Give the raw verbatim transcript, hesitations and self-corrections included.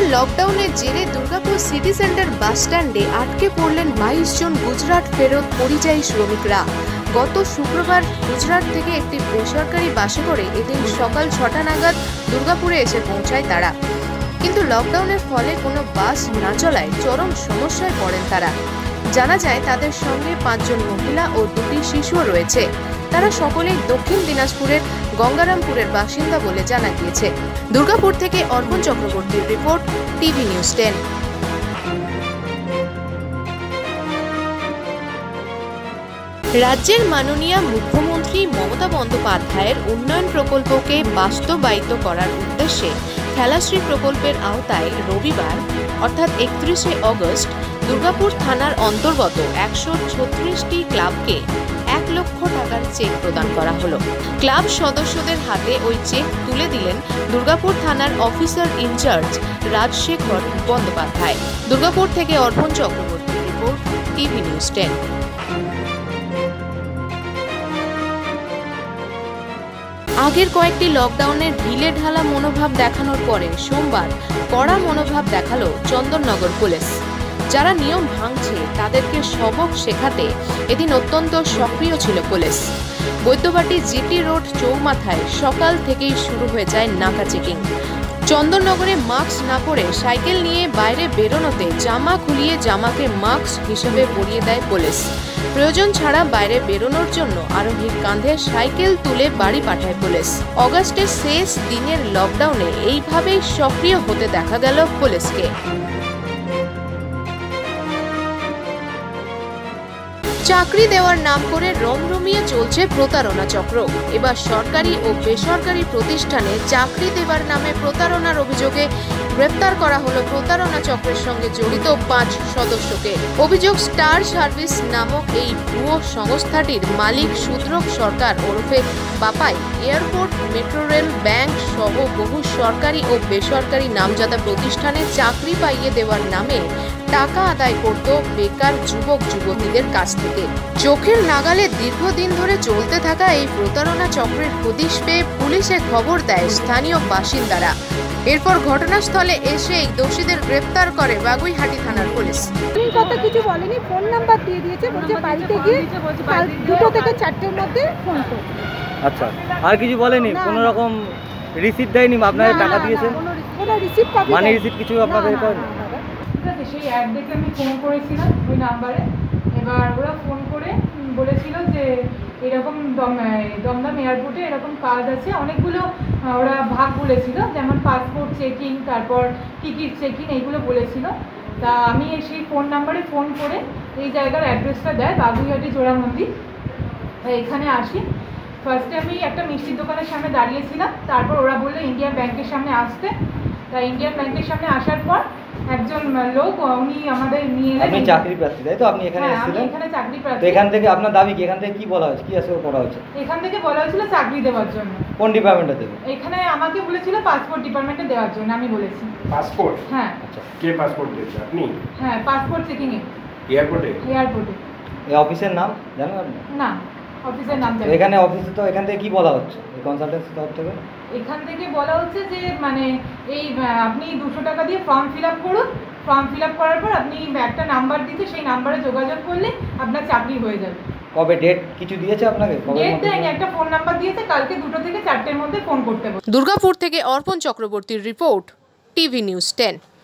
লকডাউনের জেরে Durgapur city centre বাস স্ট্যান্ডে আটকে পড়লেন বাইশ জন গুজরাট ফেরত পরিযায়ী শ্রমিকরা। গত শুক্রবার গুজরাট থেকে একটি বেসরকারি বাসে করে এদিন সকাল ছটা নাগাদ দুর্গাপুরে এসে পৌঁছায় তারা। কিন্তু লকডাউনের ফলে কোনো বাস না চলায় চরম সমস্যায় পড়েন তারা। জানা যায় তাদের সঙ্গে পাঁচজন মহিলা ও দুটি শিশুও রয়েছে। তারা সকলেই দক্ষিণ দিনাজপুরের গঙ্গারামপুরের বাসিন্দা বলে জানা গিয়েছে। দুর্গাপুর থেকে অর্পণ চক্রবর্তীর রিপোর্ট, টিভি নিউজ টেন। রাজ্যের মাননীয় মুখ্যমন্ত্রী মমতা বন্দ্যোপাধ্যায়ের উন্নয়ন প্রকল্পকে বাস্তবায়িত করার উদ্দেশ্যে খেলাশ্রী প্রকল্পের আওতায় রবিবার অর্থাৎ একত্রিশে অগস্ট দুর্গাপুর থানার অন্তর্গত একশো ছত্রিশটি ক্লাবকে এক লক্ষ টাকার চেক প্রদান করা হলো। ক্লাব সদস্যদের হাতে ওই চেক তুলে দিলেন দুর্গাপুর থানার অফিসার ইনচার্জ রাজশেখর বন্দ্যোপাধ্যায়। দুর্গাপুর থেকে অর্পণ চক্রবর্তীর রিপোর্ট, টিভি নিউজ টেন। আগের কয়েকটি লকডাউনের ঢিলে ঢালা মনোভাব দেখানোর পরে সোমবার কড়া মনোভাব দেখালো চন্দননগর পুলিশ। যারা নিয়ম ভাঙছে তাদেরকে সবক শেখাতে এদিন অত্যন্ত সক্রিয় ছিল পুলিশ। বৈদ্যবাটি জিটি রোড চৌমাথায় সকাল থেকেই শুরু হয়ে যায় নাকা চেকিং। চন্দননগরে মাস্ক না পরে সাইকেল নিয়ে বাইরে বেরোনোতে জামা খুলিয়ে জামাকে মাস্ক হিসেবে পরিয়ে দেয় পুলিশ। প্রয়োজন ছাড়া বাইরে বেরোনোর জন্য আরোহীর কাঁধে সাইকেল তুলে বাড়ি পাঠায় পুলিশ। অগাস্টের শেষ দিনের লকডাউনে এইভাবেই সক্রিয় হতে দেখা গেল পুলিশকে। চাকরি দেওয়ার নাম করে রমরমিয়ে চলছে প্রতারণা চক্র। এবার সরকারি ও বেসরকারি প্রতিষ্ঠানে চাকরি দেওয়ার নামে প্রতারণার অভিযোগে গ্রেপ্তার করা হলো প্রতারণা চক্রের সঙ্গে জড়িত পাঁচ সদস্যকে। অভিযোগ, স্টার সার্ভিস নামক এই ভুয়ো সংস্থাটির মালিক সুদ্রক সরকার ওরফে Bapai airport, metro rail, bank সহ বহু সরকারি ও বেসরকারি নামজাদা প্রতিষ্ঠানে চাকরি পাইয়ে দেওয়ার নামে টাকা আদায় করত বেকার যুবক যুবতীদের কাছ থেকে। চোখের নাগালে দীর্ঘদিন ধরে চলতে থাকা এই প্রতারণা চক্রের হদিশ পেয়ে পুলিশে খবর দেয় স্থানীয় বাসিন্দারা। এরপর ঘটনাস্থলে এসে এই দোষীদের গ্রেপ্তার করে বাগুইহাটি থানার পুলিশ। কথা কিছু বলেনি, ফোন নাম্বার দিয়ে দিয়েছে, বলছে বাড়িতে গিয়ে কাল দুটো থেকে চারটের মধ্যে ফোন করো। আচ্ছা, আর কিছু বলেনি? কোনো রকম রিসিপ্ট দেয়নি? আপনাদের টাকা দিয়েছেন? কোনো রিসিপ্ট পাবো মানে রিসিপ্ট কিছু আপনাদের করেনি? ঠিক আছে, সেই অ্যাড দেখে আমি ফোন করেছিলাম ওই নাম্বারে। এবার ওরা ফোন করে বলেছিল যে এরকম দম দমদম এয়ারপোর্টে এরকম কাজ আছে। অনেকগুলো ওরা ভাগ বলেছিল, যেমন পাসপোর্ট চেকিং, তারপর টিকিট চেকিং, এইগুলো বলেছিল। তা আমি সেই ফোন নাম্বারে ফোন করে এই জায়গার অ্যাড্রেসটা দেয়, বাগুইহাটি জোড়া মন্দির। এখানে আসি। ফার্স্টে আমি একটা মিষ্টির দোকানের সামনে দাঁড়িয়েছিলাম, তারপর ওরা বললো ইন্ডিয়ান ব্যাংকের সামনে আসতে। তা ইন্ডিয়ান ব্যাংকের সামনে আসার পর একজন লোক উনি আমাদের নিয়ে এলেন। আপনি চাকরি প্রার্থী, তাই তো? আপনি এখানে এসেছিলেন? এখানে চাকরি প্রার্থী। তো এখান থেকে আপনার দাবি কি? এখান থেকে কি বলা হয়েছে, কি আসলে করা হয়েছে? এখান থেকে বলা হয়েছিল চাকরি দেওয়ার জন্য। কোন ডিপার্টমেন্টে দেবে? এখানে আমাকে বলেছিল পাসপোর্ট ডিপার্টমেন্টে দেওয়ার জন্য। আমি বলেছি পাসপোর্ট। হ্যাঁ। আচ্ছা, কে পাসপোর্ট দিয়েছে? আপনি? হ্যাঁ, পাসপোর্ট চেকিং এ। এয়ারপোর্টে? এয়ারপোর্টে। এই অফিসের নাম জানেন আপনি? না, অফিসের নাম জানি। এখানে অফিসে তো এখান থেকে কি বলা হচ্ছে এই কনসালটেন্সি তরফ থেকে? এখান থেকে বলা হচ্ছে যে মানে এই আপনি দুশো টাকা দিয়ে ফর্ম ফিল আপ করুন। ফর্ম ফিল আপ করার পর আপনি একটা নাম্বার দিতে, সেই নাম্বারে যোগাযোগ করলে আপনার চাকরি হয়ে যাবে। কবে ডেট কিছু দিয়েছে আপনাকে? ডেট দেয়নি, একটা ফোন নাম্বার দিয়েছে, কালকে দুটো থেকে চারটের মধ্যে ফোন করতে হবে। দুর্গাপুর থেকে অর্পণ চক্রবর্তীর রিপোর্ট, টিভি নিউজ টেন।